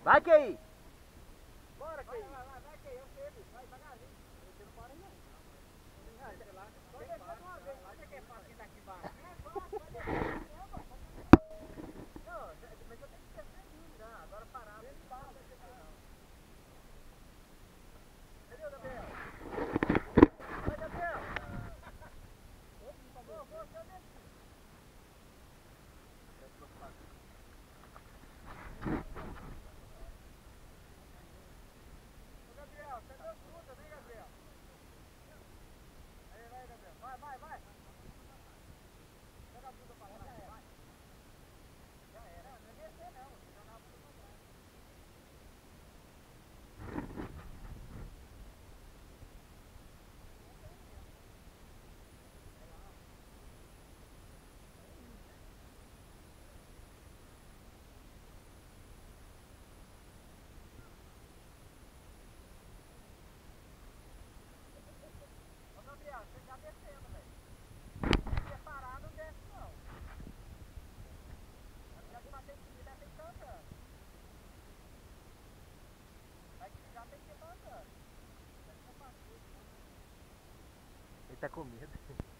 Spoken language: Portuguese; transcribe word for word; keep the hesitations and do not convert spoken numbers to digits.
Vai, que aí! Bora, que aí! Vai, vai, vai, vai, que aí, eu chego. Vai devagarzinho. Você não para não. Ah, sei lá. Só deixar de uma vez. Olha que é fácil quem tá aqui embaixo. É fácil, vai deixar. Não, mas eu tenho que ter seguindo já. Agora parado. Ele para, não sei não. Cadê o Gabriel? Vai, Gabriel! Vou, vou, vou, eu desci. Ô, Gabriel, você deu fruta, né, Gabriel? Aí, vai, Gabriel. Vai, vai, vai. Joga a fruta pra trás, vai. Já era. Não, não é descer não. Você joga a fruta pra trás. Ô, Gabriel, você tá descendo, velho. Se você parar, não desce, não. Já que tem que ir, tem que estar andando. Vai que já tem que estar andando. Ele tá com medo.